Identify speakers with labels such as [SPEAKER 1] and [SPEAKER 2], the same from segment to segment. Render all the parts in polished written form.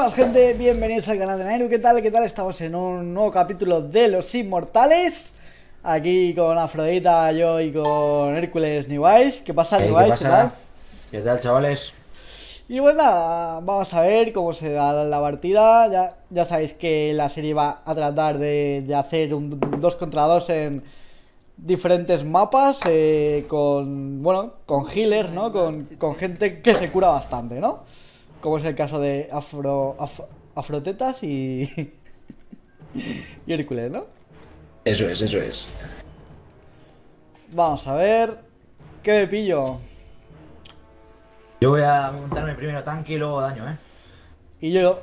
[SPEAKER 1] Buenas gente, bienvenidos al canal de Nairu. ¿Qué tal? ¿Qué tal? Estamos en un nuevo capítulo de Los Inmortales. Aquí con Afrodita, yo y con Hércules Newise. ¿Qué pasa, Newise?
[SPEAKER 2] ¿Qué pasa?
[SPEAKER 1] ¿Qué tal?
[SPEAKER 2] ¿Qué tal, chavales?
[SPEAKER 1] Y pues nada, vamos a ver cómo se da la partida. Ya sabéis que la serie va a tratar de hacer un 2 contra 2 en diferentes mapas, con healers, ¿no? Con gente que se cura bastante, ¿no? Como es el caso de Afrotetas y y Hércules, ¿no?
[SPEAKER 2] Eso es, eso es.
[SPEAKER 1] Vamos a ver qué me pillo.
[SPEAKER 2] Yo voy a montarme primero tanque y luego daño, ¿eh?
[SPEAKER 1] Y yo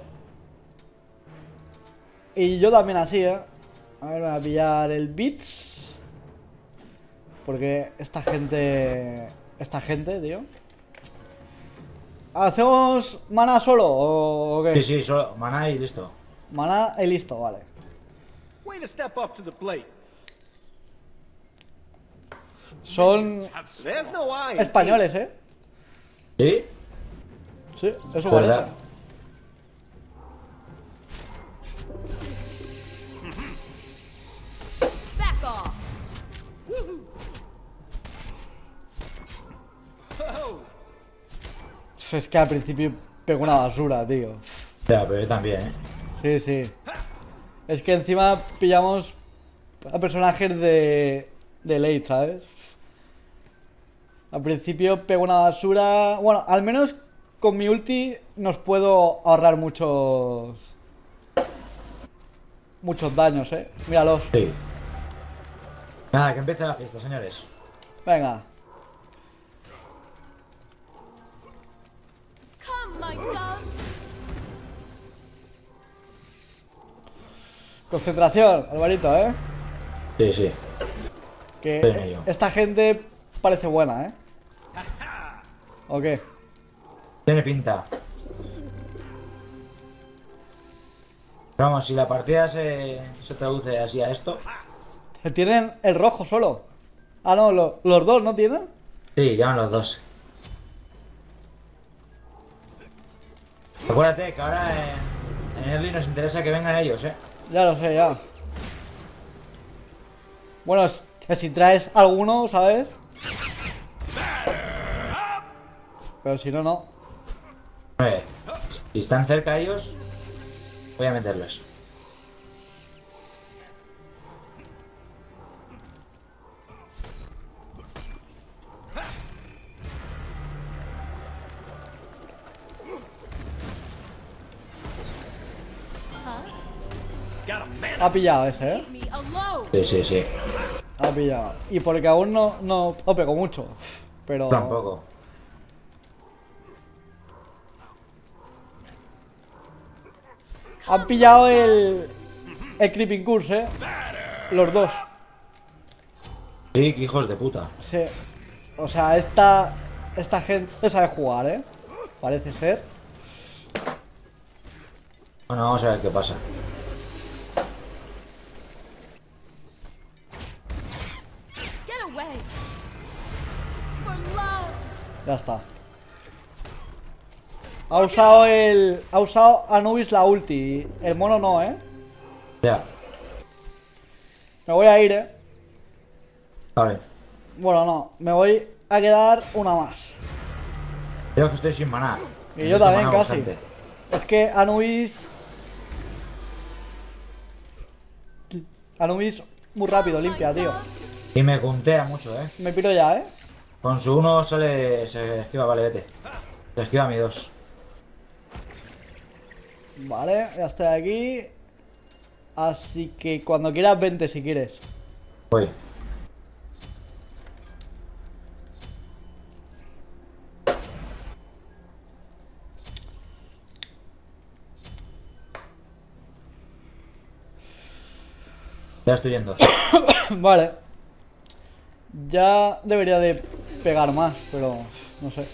[SPEAKER 1] también así, ¿eh? A ver, voy a pillar el Beats. Porque esta gente, tío. ¿Hacemos mana solo o
[SPEAKER 2] Sí,
[SPEAKER 1] qué?
[SPEAKER 2] sí, solo maná y listo.
[SPEAKER 1] Mana y listo, vale.
[SPEAKER 3] Way to step up to the plate.
[SPEAKER 1] Son
[SPEAKER 3] There's no I in
[SPEAKER 1] españoles, ¿eh?
[SPEAKER 2] ¿Sí?
[SPEAKER 1] Sí, eso
[SPEAKER 2] ¿Verdad?
[SPEAKER 1] parece.
[SPEAKER 4] Back off.
[SPEAKER 3] Oh,
[SPEAKER 1] Es que al principio pegó una basura, tío.
[SPEAKER 2] Ya, pero yo también, ¿eh?
[SPEAKER 1] Sí, sí. Es que encima pillamos a personajes de late, ¿sabes? Al principio pego una basura. Bueno, al menos con mi ulti nos puedo ahorrar muchos daños, ¿eh? Míralos.
[SPEAKER 2] Sí. Nada, que empiece la fiesta, señores.
[SPEAKER 1] Venga.
[SPEAKER 4] Come, my doves.
[SPEAKER 1] Concentración, Alvarito, ¿eh?
[SPEAKER 2] Sí, sí.
[SPEAKER 1] Que
[SPEAKER 2] Estoy en ello.
[SPEAKER 1] esta gente parece buena, ¿eh? ¿O qué?
[SPEAKER 2] Tiene pinta. Pero vamos, si la partida se traduce así a esto.
[SPEAKER 1] Tienen el rojo solo. Ah, no, los dos no tienen.
[SPEAKER 2] Sí, llaman los dos. Acuérdate que ahora en Early nos interesa que vengan ellos, ¿eh?
[SPEAKER 1] Ya lo sé, ya. Bueno, es que si traes alguno, ¿sabes? Pero si no, no.
[SPEAKER 2] Hombre, si están cerca ellos, voy a meterlos.
[SPEAKER 3] got a man.
[SPEAKER 1] Ha pillado ese, ¿eh?
[SPEAKER 4] Leave me alone.
[SPEAKER 2] Sí, sí, sí.
[SPEAKER 1] Ha pillado. Y porque aún no pegó mucho. Pero...
[SPEAKER 2] Tampoco.
[SPEAKER 1] Han pillado el Creeping Curse, ¿eh? Los dos.
[SPEAKER 2] Sí, que hijos de puta.
[SPEAKER 1] Sí. O sea, esta gente sabe jugar, ¿eh? Parece ser.
[SPEAKER 2] Bueno, vamos a ver qué pasa.
[SPEAKER 4] Get away. For love.
[SPEAKER 1] Ya está. Ha usado Anubis la ulti. El mono no, ¿eh?
[SPEAKER 2] Ya,
[SPEAKER 1] Me voy a ir, ¿eh?
[SPEAKER 2] vale.
[SPEAKER 1] Bueno, no. Me voy a quedar una más.
[SPEAKER 2] Creo que estoy sin maná.
[SPEAKER 1] Y yo
[SPEAKER 2] Necesito
[SPEAKER 1] también,
[SPEAKER 2] maná
[SPEAKER 1] casi.
[SPEAKER 2] urgente.
[SPEAKER 1] Es que Anubis muy rápido, limpia, tío.
[SPEAKER 2] Y me puntea mucho,
[SPEAKER 1] Me piro ya, ¿eh?
[SPEAKER 2] Con su 1 sale, se esquiva, vale, vete. Se esquiva mi 2.
[SPEAKER 1] Vale, ya estoy aquí. Así que cuando quieras, vente si quieres.
[SPEAKER 2] Voy. Ya estoy yendo.
[SPEAKER 1] Vale. Ya debería de pegar más, pero no sé.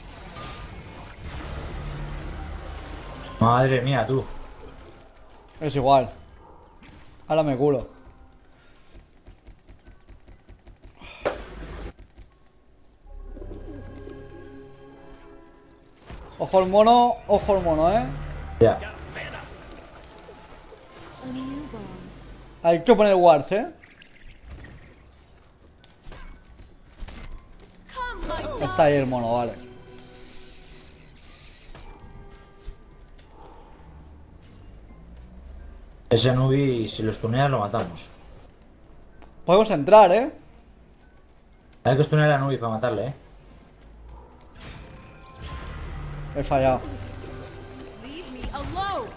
[SPEAKER 2] Madre mía, tú.
[SPEAKER 1] Es igual. Ahora me curo. Ojo el mono, ¿eh?
[SPEAKER 2] Ya.
[SPEAKER 1] Hay que poner wards,
[SPEAKER 4] Come, my doves.
[SPEAKER 1] Está ahí el mono, vale.
[SPEAKER 2] Ese Nubi, si lo stuneas, lo matamos.
[SPEAKER 1] Podemos entrar,
[SPEAKER 2] Hay que stunear a Nubi para matarle,
[SPEAKER 1] He fallado.
[SPEAKER 4] Leave me alone.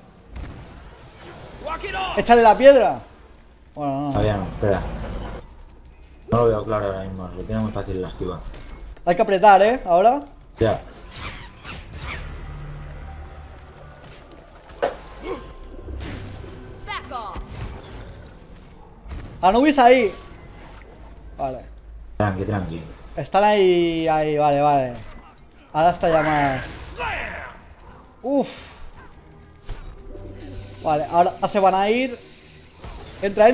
[SPEAKER 3] Walk it off!
[SPEAKER 1] ¡Échale la piedra! Bueno, no.
[SPEAKER 2] Todavía no, espera. No lo veo claro ahora mismo, lo tiene muy fácil la esquiva.
[SPEAKER 1] Hay que apretar, ahora.
[SPEAKER 2] Ya.
[SPEAKER 4] Back off.
[SPEAKER 1] Anubis ahí. Vale.
[SPEAKER 2] Tranqui, tranqui.
[SPEAKER 1] Están ahí, vale. Ahora está ya más. Uf. Vale, ahora se van a ir. Entra.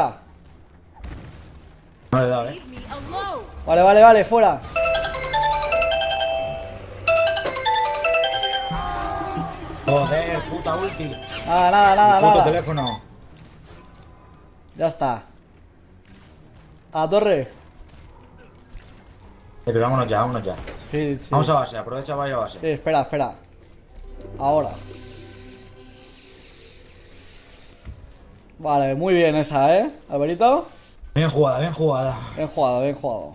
[SPEAKER 2] No le he dado,
[SPEAKER 4] Leave me alone.
[SPEAKER 1] Vale, fuera.
[SPEAKER 2] Joder, puta ulti.
[SPEAKER 1] Nada.
[SPEAKER 2] Puto teléfono.
[SPEAKER 1] Ya está. A la torre.
[SPEAKER 2] Pero vámonos ya.
[SPEAKER 1] Sí.
[SPEAKER 2] Vamos a base, aprovecha, vaya a base.
[SPEAKER 1] Sí, espera. Ahora. Vale, muy bien esa, Alberito.
[SPEAKER 2] Bien jugada.
[SPEAKER 1] Bien jugado.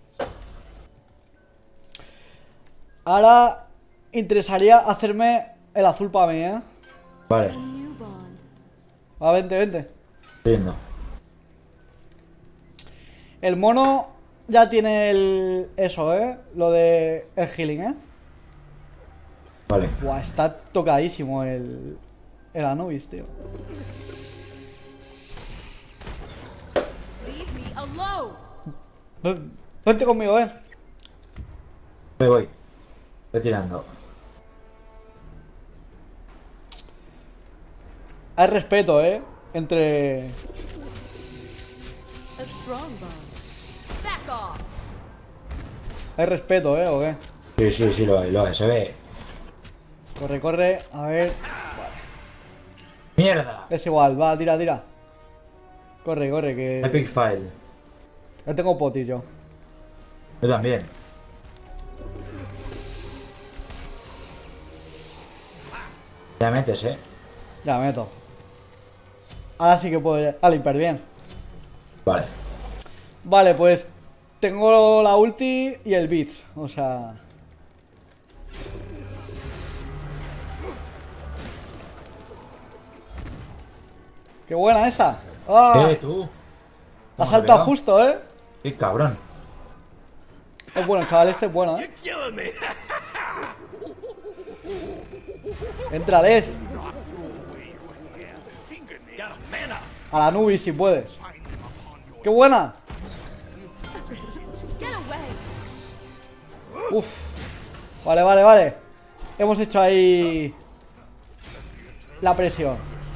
[SPEAKER 1] Ahora interesaría hacerme el azul para mí,
[SPEAKER 2] Vale,
[SPEAKER 4] New bond.
[SPEAKER 1] Va, vente.
[SPEAKER 2] estoy yendo.
[SPEAKER 1] El mono ya tiene eso, lo de el healing,
[SPEAKER 2] Vale.
[SPEAKER 1] Buah, está tocadísimo el Anubis, tío.
[SPEAKER 4] Leave me alone.
[SPEAKER 1] Vente conmigo,
[SPEAKER 2] Voy. Estoy tirando.
[SPEAKER 1] Hay respeto, entre...
[SPEAKER 4] A strong bond. Back off.
[SPEAKER 1] Hay respeto, ¿o qué?
[SPEAKER 2] Sí, lo hay, se ve.
[SPEAKER 1] Corre, a ver...
[SPEAKER 2] ¡Mierda!
[SPEAKER 1] Es igual, va, tira. Corre, que...
[SPEAKER 2] Epic File.
[SPEAKER 1] Ya tengo potis yo.
[SPEAKER 2] Yo también. Ya metes,
[SPEAKER 1] Ya me meto. Ahora sí que puedo limpiar bien.
[SPEAKER 2] Vale.
[SPEAKER 1] Vale, pues... Tengo la ulti y el beat, o sea... ¡Qué buena esa! ¡Ah!
[SPEAKER 2] Tú.
[SPEAKER 1] Ha
[SPEAKER 2] ¿Cómo
[SPEAKER 1] saltado
[SPEAKER 2] te pegado?
[SPEAKER 1] justo,
[SPEAKER 2] Sí, cabrón.
[SPEAKER 1] Es bueno, chaval, este es bueno,
[SPEAKER 3] You're killing me.
[SPEAKER 1] Entra, Les.
[SPEAKER 3] Got a man up.
[SPEAKER 1] A la Nubis si puedes. ¡Qué buena!
[SPEAKER 4] Get away.
[SPEAKER 1] Uf. Vale. Hemos hecho ahí... La presión.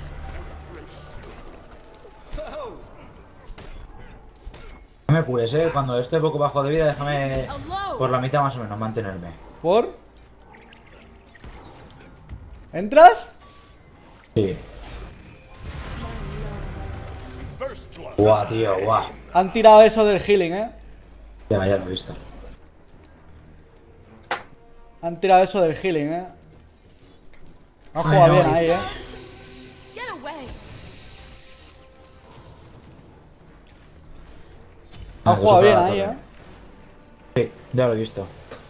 [SPEAKER 2] No me apures, cuando esté poco bajo de vida, déjame por la mitad más o menos mantenerme.
[SPEAKER 1] ¿Por? ¿Entras?
[SPEAKER 2] Sí. Guau, tío, guau.
[SPEAKER 1] Han tirado eso del healing,
[SPEAKER 2] Ya lo he visto.
[SPEAKER 1] Han tirado eso del healing, Han
[SPEAKER 2] Ay,
[SPEAKER 1] jugado
[SPEAKER 2] no,
[SPEAKER 1] bien
[SPEAKER 2] y-
[SPEAKER 1] ahí,
[SPEAKER 4] Get away.
[SPEAKER 1] Han jugado bien ahí,
[SPEAKER 2] Sí, ya lo he visto.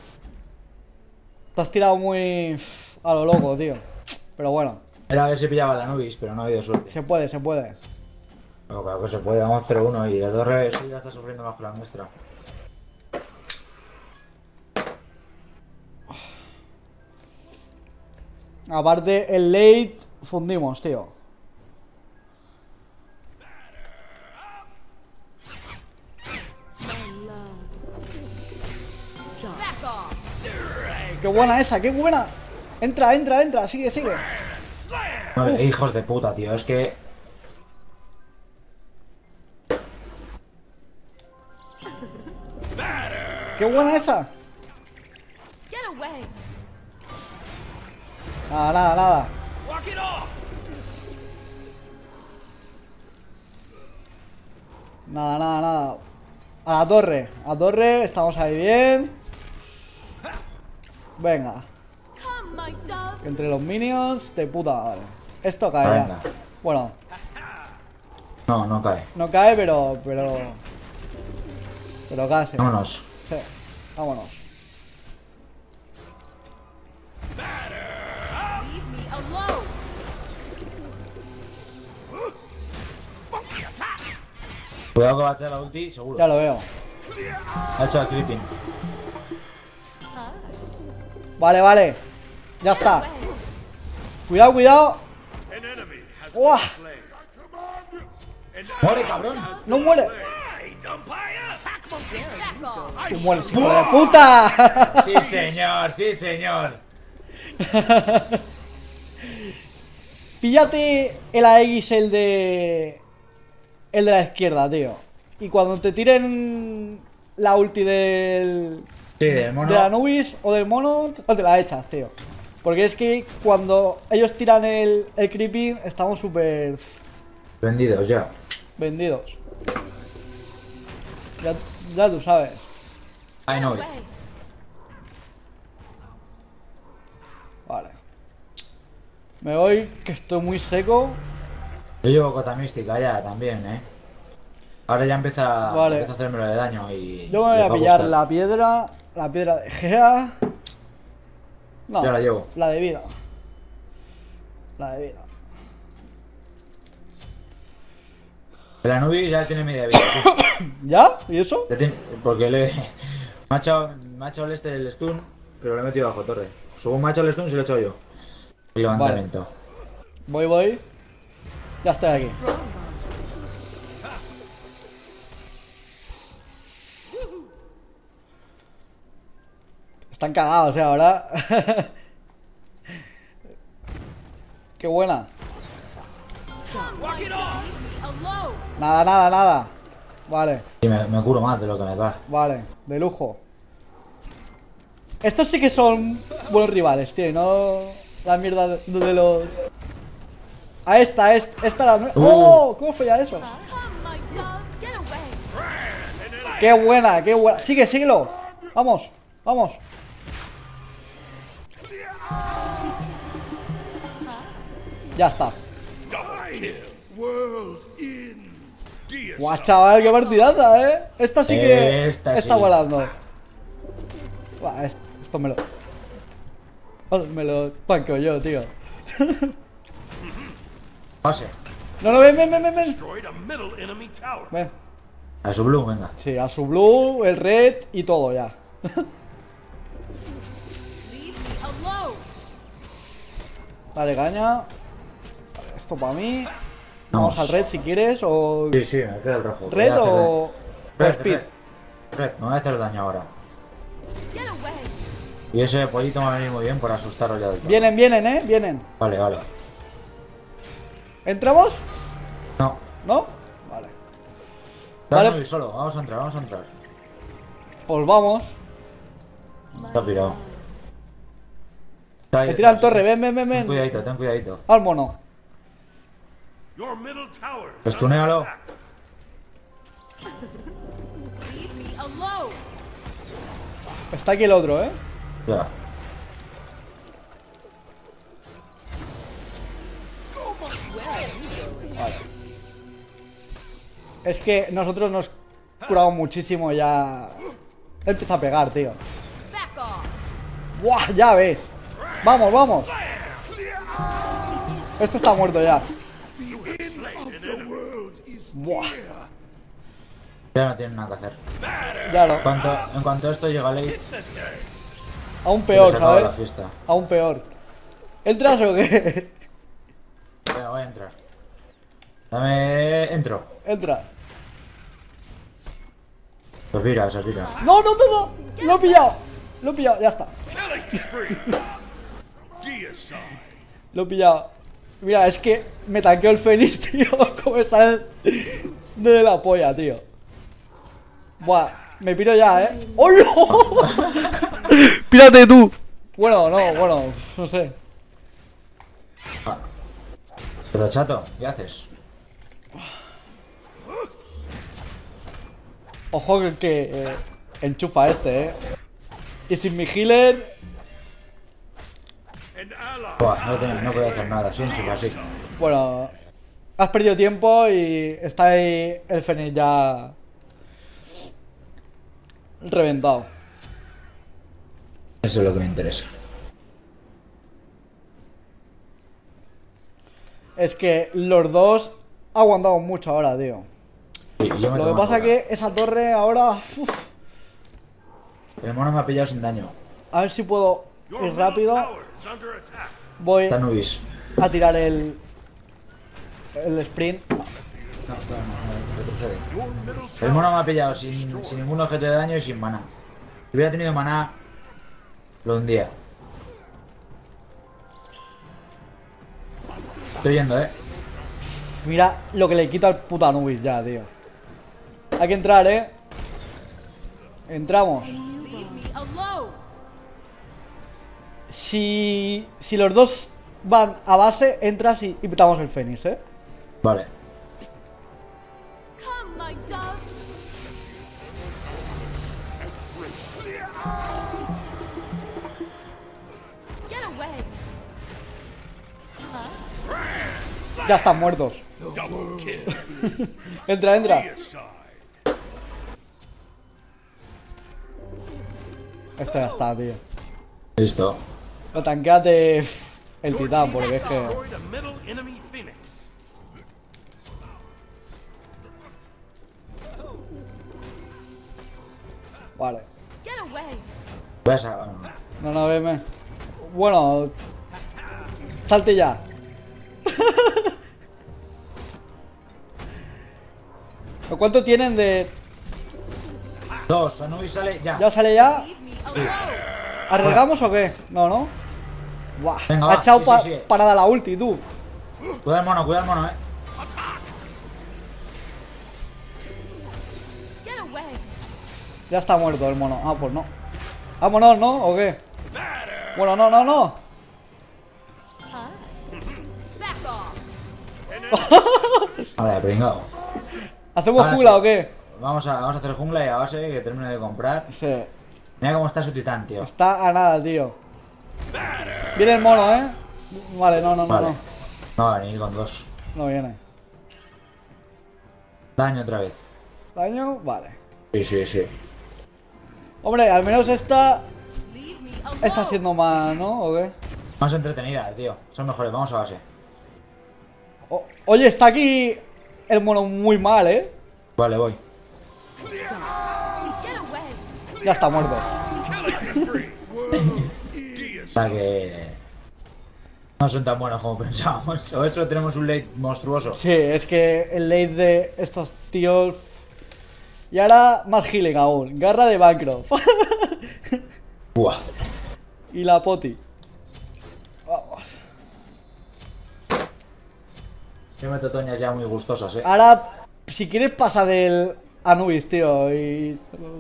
[SPEAKER 1] Te has tirado muy... a lo loco, tío. Pero bueno,
[SPEAKER 2] Era a ver si pillaba la Nubis, pero no ha habido suerte.
[SPEAKER 1] se puede.
[SPEAKER 2] No, claro que se puede, vamos 0-1 y la torre sí ya está sufriendo más que la nuestra.
[SPEAKER 1] Aparte, el late fundimos, tío.
[SPEAKER 4] My love. Stop. Back off.
[SPEAKER 1] ¡Qué buena esa! ¡Qué buena! Entra, sigue.
[SPEAKER 2] No, hijos de puta, tío, es que...
[SPEAKER 1] ¡Qué buena esa!
[SPEAKER 4] Get away.
[SPEAKER 1] Nada.
[SPEAKER 3] Walk it off.
[SPEAKER 1] Nada, nada, nada. A la torre. A la torre. Estamos ahí bien. Venga.
[SPEAKER 4] Come, my doves.
[SPEAKER 1] Entre los minions. De puta madre. Esto cae ya.
[SPEAKER 2] Venga.
[SPEAKER 1] Bueno.
[SPEAKER 2] No, no cae.
[SPEAKER 1] No cae, pero casi.
[SPEAKER 2] Vámonos.
[SPEAKER 1] Sí. Vámonos.
[SPEAKER 4] Leave me alone.
[SPEAKER 2] Cuidado que va a echar la ulti, seguro.
[SPEAKER 1] Ya lo veo.
[SPEAKER 2] Ha hecho el creeping.
[SPEAKER 1] Vale, vale. Ya está. Cuidado, cuidado.
[SPEAKER 3] An enemy has
[SPEAKER 1] Uah.
[SPEAKER 3] been slain. An
[SPEAKER 2] ¡Muere,
[SPEAKER 3] ally
[SPEAKER 2] cabrón!
[SPEAKER 3] has
[SPEAKER 1] No
[SPEAKER 3] been
[SPEAKER 1] muere.
[SPEAKER 3] slain. Hey, Dumpire! Attack monkey!
[SPEAKER 4] Back off.
[SPEAKER 1] Tú mueres, hijo de puta.
[SPEAKER 2] Sí, señor, sí, señor.
[SPEAKER 1] Píllate el AX, el de la izquierda, tío. Y cuando te tiren la ulti del
[SPEAKER 2] Sí, del mono.
[SPEAKER 1] de la Nubis o del mono, no te la echas, tío. Porque es que cuando ellos tiran el creeping, estamos súper
[SPEAKER 2] Vendidos ya.
[SPEAKER 1] vendidos. Ya tú sabes.
[SPEAKER 2] Ay, no.
[SPEAKER 4] Away.
[SPEAKER 1] Vale. Me voy, que estoy muy seco.
[SPEAKER 2] Yo llevo cota mística ya también, Ahora ya empieza,
[SPEAKER 1] Vale.
[SPEAKER 2] empieza a hacérmelo de daño y.
[SPEAKER 1] Yo me voy
[SPEAKER 2] les
[SPEAKER 1] a
[SPEAKER 2] va
[SPEAKER 1] pillar
[SPEAKER 2] gustar.
[SPEAKER 1] la piedra de Gea. No,
[SPEAKER 2] Ya la llevo.
[SPEAKER 1] la de vida. La de vida.
[SPEAKER 2] El Anubis ya tiene media vida. Tío.
[SPEAKER 1] ¿Ya? ¿Y eso?
[SPEAKER 2] Ya tiene- porque le. Me ha echado el este del stun, pero le he metido bajo torre. Según me ha echado el stun, se lo he hecho yo. El levantamiento.
[SPEAKER 1] Voy. Ya estoy aquí.
[SPEAKER 4] Strong.
[SPEAKER 1] Están cagados, ahora. Qué buena.
[SPEAKER 3] Walk it off!
[SPEAKER 4] Leave me alone.
[SPEAKER 1] Nada. Vale,
[SPEAKER 2] Y me curo más de lo que me da.
[SPEAKER 1] vale. De lujo. Estos sí que son buenos rivales, tío. y No la mierda de los... A esta la... ¡Oh! ¿Cómo fue ya eso?
[SPEAKER 4] Come, my doves. Get away.
[SPEAKER 1] ¡Qué buena, qué buena! Síguelo. Vamos. Ya está.
[SPEAKER 3] Die! World ends! Dear
[SPEAKER 1] Guau, chaval, qué partidaza, Esta sí que
[SPEAKER 2] Esta
[SPEAKER 1] está
[SPEAKER 2] sí.
[SPEAKER 1] volando. Buah, esto me lo tanqueo yo, tío.
[SPEAKER 2] Pase.
[SPEAKER 1] No, ven.
[SPEAKER 3] destroyed a middle enemy tower.
[SPEAKER 1] Ven.
[SPEAKER 2] A su blue, venga.
[SPEAKER 1] Sí, a su blue, el red y todo ya.
[SPEAKER 4] Leave me alone.
[SPEAKER 1] Dale caña. Vale, esto para mí. Vamos
[SPEAKER 2] Vamos.
[SPEAKER 1] al red si quieres o...
[SPEAKER 2] Sí, sí, me queda el rojo.
[SPEAKER 1] ¿Red
[SPEAKER 2] Voy a hacer
[SPEAKER 1] o
[SPEAKER 2] Red,
[SPEAKER 1] speed?
[SPEAKER 2] Red, me voy a hacer daño ahora.
[SPEAKER 4] Get away.
[SPEAKER 2] Y ese pollito me va a venir muy bien por asustarlo ya del todo.
[SPEAKER 1] Vienen, vienen.
[SPEAKER 2] Vale.
[SPEAKER 1] ¿Entramos?
[SPEAKER 2] No.
[SPEAKER 1] ¿No? Vale.
[SPEAKER 2] Vale.
[SPEAKER 1] Vale.
[SPEAKER 2] Solo, vamos a entrar.
[SPEAKER 1] Pues vamos.
[SPEAKER 2] Está pirado. Está ahí
[SPEAKER 1] Me tiran
[SPEAKER 2] detrás,
[SPEAKER 1] torre,
[SPEAKER 2] ¿eh?
[SPEAKER 1] ven.
[SPEAKER 2] Ten cuidadito.
[SPEAKER 1] Al mono.
[SPEAKER 3] Your middle tower. is
[SPEAKER 2] Pues
[SPEAKER 3] under
[SPEAKER 2] tunéalo.
[SPEAKER 3] attack.
[SPEAKER 4] Leave me alone.
[SPEAKER 1] Está aquí el otro,
[SPEAKER 2] Ya.
[SPEAKER 4] Where are you going?
[SPEAKER 1] Vale. Es que nosotros nos curamos muchísimo ya. Empieza a pegar, tío.
[SPEAKER 4] Back off.
[SPEAKER 1] ¡Buah! Ya ves. Vamos. Este está muerto ya. Buah.
[SPEAKER 2] Ya no tienen nada que hacer.
[SPEAKER 1] Ya no.
[SPEAKER 2] En cuanto a esto llega ley,
[SPEAKER 1] Aún peor,
[SPEAKER 2] se acaba la
[SPEAKER 1] ¿sabes?
[SPEAKER 2] fiesta.
[SPEAKER 1] Aún peor. ¿Entras o qué?
[SPEAKER 2] Venga, voy a entrar. Entro.
[SPEAKER 1] Entra.
[SPEAKER 2] Se gira.
[SPEAKER 1] No. Lo he pillado, ya está.
[SPEAKER 3] Killing spree. Deicide.
[SPEAKER 1] Lo he pillado. Mira, es que me tanqueó el Fénix, tío. Como sale de la polla, tío. Buah, me piro ya, ¡Oh, no! ¡Pírate tú! Bueno, no sé.
[SPEAKER 2] Pero chato, ¿qué haces?
[SPEAKER 1] Ojo que enchufa este, Y sin mi healer...
[SPEAKER 3] An ally
[SPEAKER 2] Buah, no puedo hacer nada, sí, enchufa, así.
[SPEAKER 1] Bueno, has perdido tiempo y está ahí el Fénix ya... reventado.
[SPEAKER 2] Eso es lo que me interesa.
[SPEAKER 1] Es que los dos aguantamos mucho ahora, tío.
[SPEAKER 2] Sí, yo me
[SPEAKER 1] Lo que
[SPEAKER 2] tomo
[SPEAKER 1] pasa
[SPEAKER 2] ahora.
[SPEAKER 1] que esa torre ahora... uf,
[SPEAKER 2] El mono me ha pillado sin daño.
[SPEAKER 1] a ver si puedo
[SPEAKER 3] your
[SPEAKER 1] ir
[SPEAKER 3] middle
[SPEAKER 1] rápido.
[SPEAKER 3] tower is under attack.
[SPEAKER 1] Voy
[SPEAKER 2] Está Nubis.
[SPEAKER 1] a tirar el sprint.
[SPEAKER 2] No, retrocede.
[SPEAKER 3] Your middle
[SPEAKER 2] El
[SPEAKER 3] tower
[SPEAKER 2] mono me ha
[SPEAKER 3] is
[SPEAKER 2] pillado sin ningún objeto de daño y sin maná. Si hubiera tenido maná, lo hundía. Estoy yendo,
[SPEAKER 1] Mira lo que le quita al puto Anubis ya, tío. Hay que entrar, Entramos.
[SPEAKER 4] Leave me alone.
[SPEAKER 1] Si los dos van a base, entras y pitamos el Fénix,
[SPEAKER 2] Vale.
[SPEAKER 4] Come, my doves. Get away.
[SPEAKER 1] Ya están muertos.
[SPEAKER 3] double kill.
[SPEAKER 1] Entra, entra.
[SPEAKER 3] Deicide.
[SPEAKER 1] Esto ya está, tío.
[SPEAKER 2] Listo.
[SPEAKER 1] Lo tanqueate el
[SPEAKER 3] Your
[SPEAKER 1] titán,
[SPEAKER 3] team
[SPEAKER 1] porque
[SPEAKER 3] has
[SPEAKER 1] es que...
[SPEAKER 3] destroyed a middle enemy phoenix.
[SPEAKER 1] Vale.
[SPEAKER 4] Get away.
[SPEAKER 2] Voy a sacar.
[SPEAKER 1] No, no, veme. Bueno... Salte ya. ¿Cuánto tienen de...?
[SPEAKER 2] Dos, Anubis sale ya.
[SPEAKER 1] ¿Ya sale ya?
[SPEAKER 4] Leave me alone.
[SPEAKER 1] ¿Arriesgamos o qué? No, ¿no? Buah,
[SPEAKER 2] Venga,
[SPEAKER 1] ha
[SPEAKER 2] va,
[SPEAKER 1] echado
[SPEAKER 2] sí, sí.
[SPEAKER 1] para dar la ulti, tú.
[SPEAKER 2] Cuida el mono,
[SPEAKER 4] Get away.
[SPEAKER 1] Ya está muerto el mono. Ah, pues no. Vámonos, ¿no? ¿O qué? Bueno, no, no, no.
[SPEAKER 4] Back off.
[SPEAKER 2] Vale, pringao.
[SPEAKER 1] ¿Hacemos
[SPEAKER 2] Ahora
[SPEAKER 1] jungla
[SPEAKER 2] sí.
[SPEAKER 1] o qué?
[SPEAKER 2] Vamos a hacer jungla y a base que termine de comprar.
[SPEAKER 1] Sí.
[SPEAKER 2] Mira cómo está su titán, tío.
[SPEAKER 1] Está a nada, tío. Viene el mono, Vale, no, no, no,
[SPEAKER 2] Vale.
[SPEAKER 1] no.
[SPEAKER 2] No va a venir con dos.
[SPEAKER 1] No viene.
[SPEAKER 2] Daño otra vez.
[SPEAKER 1] ¿Daño? Vale.
[SPEAKER 2] Sí, sí, sí.
[SPEAKER 1] Hombre, al menos esta
[SPEAKER 4] Leave me alone.
[SPEAKER 1] está siendo más, ¿no? ¿O qué?
[SPEAKER 2] Más entretenida, tío. Son mejores, vamos a base.
[SPEAKER 1] Oye, está aquí el mono muy mal,
[SPEAKER 2] Vale, voy.
[SPEAKER 4] Get away.
[SPEAKER 1] Ya está muerto.
[SPEAKER 3] Killing spree.
[SPEAKER 2] O sea que... No son tan buenos como pensábamos. O eso tenemos un late monstruoso.
[SPEAKER 1] Sí, es que el late de estos tíos... Y ahora más healing aún. Garra de Bancroft.
[SPEAKER 2] Buah.
[SPEAKER 1] Y la poti. Vamos.
[SPEAKER 2] Yo meto toñas ya muy gustosas,
[SPEAKER 1] Ahora, si quieres pasa del Anubis, tío. Y...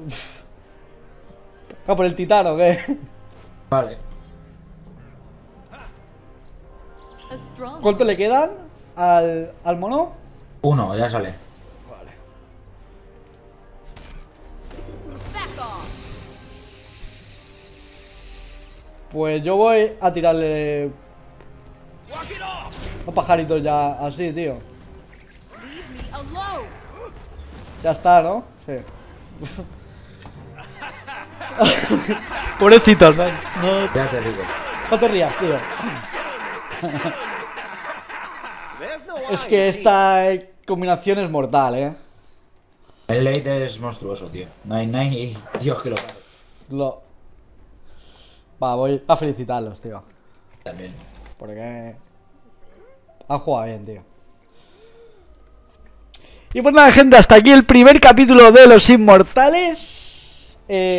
[SPEAKER 1] ¿A por el titán o qué?
[SPEAKER 2] Vale.
[SPEAKER 4] A strong.
[SPEAKER 1] ¿Cuánto le quedan al mono?
[SPEAKER 2] Uno, ya sale.
[SPEAKER 4] Back off.
[SPEAKER 1] Pues yo voy a tirarle
[SPEAKER 3] Walk it off.
[SPEAKER 1] los pajaritos ya así, tío.
[SPEAKER 4] Leave me alone.
[SPEAKER 1] Ya está, ¿no? Sí. Pobrecitos, ¿no?
[SPEAKER 2] Ya te digo.
[SPEAKER 1] No te rías, tío. Es que esta combinación es mortal,
[SPEAKER 2] El late es monstruoso, tío. No hay ni Dios que lo pare.
[SPEAKER 1] Va, voy a felicitarlos, tío.
[SPEAKER 2] También.
[SPEAKER 1] Porque han jugado bien, tío. Y pues nada, gente, hasta aquí el primer capítulo de Los Inmortales.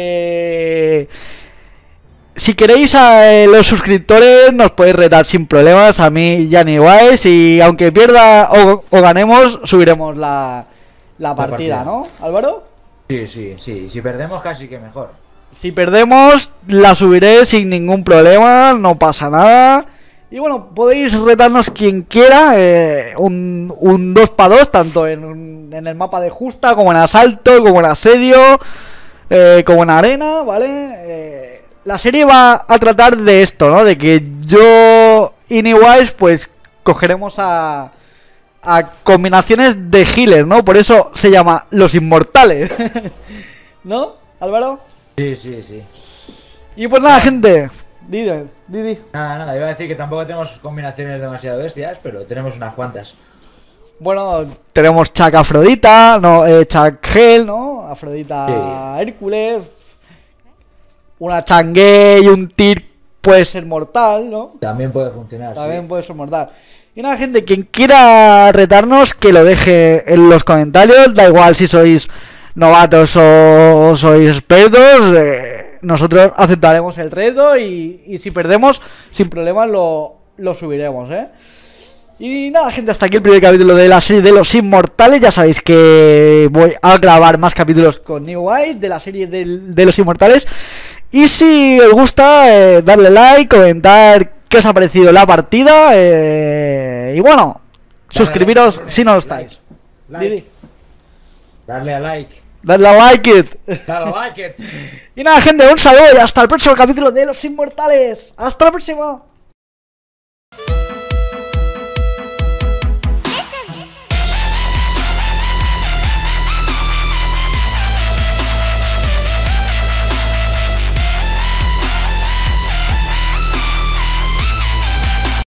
[SPEAKER 1] Si queréis a los suscriptores nos podéis retar sin problemas. A mí ya ni guays. Y aunque pierda o ganemos, subiremos la partida, ¿no, Álvaro?
[SPEAKER 2] Sí, sí, sí. Si perdemos casi que mejor.
[SPEAKER 1] Si perdemos, la subiré sin ningún problema. No pasa nada. Y bueno, podéis retarnos quien quiera, un 2 para 2, tanto en el mapa de justa, como en asalto, como en asedio, como en arena, ¿vale? La serie va a tratar de esto, ¿no? De que yo y Newwise pues cogeremos a combinaciones de healers, ¿no? Por eso se llama Los Inmortales. ¿No, Álvaro?
[SPEAKER 2] Sí, sí, sí.
[SPEAKER 1] Y pues nada, gente. Didi.
[SPEAKER 2] Nada, iba a decir que tampoco tenemos combinaciones demasiado bestias, pero tenemos unas cuantas.
[SPEAKER 1] Bueno, tenemos Chuck Afrodita, no, Chuck Hell, ¿no? Afrodita
[SPEAKER 2] Sí.
[SPEAKER 1] Hércules. Una Changue y un Tyr puede ser mortal, ¿no?
[SPEAKER 2] También puede funcionar,
[SPEAKER 1] También
[SPEAKER 2] sí.
[SPEAKER 1] puede ser mortal. Y nada, gente, quien quiera retarnos, que lo deje en los comentarios. Da igual si sois novatos o sois expertos. Nosotros aceptaremos el reto y si perdemos, sin problemas lo subiremos, ¿eh? Y nada, gente, hasta aquí el primer capítulo de la serie de Los Inmortales. Ya sabéis que voy a grabar más capítulos con Newwise de la serie de Los Inmortales. Y si os gusta, darle like, comentar qué os ha parecido la partida. Y bueno, suscribiros si no lo estáis. Didi.
[SPEAKER 2] Darle a like.
[SPEAKER 1] Darle a like it.
[SPEAKER 2] Darle a like it.
[SPEAKER 1] Y nada, gente, un saludo y hasta el próximo capítulo de Los Inmortales. Hasta la próxima.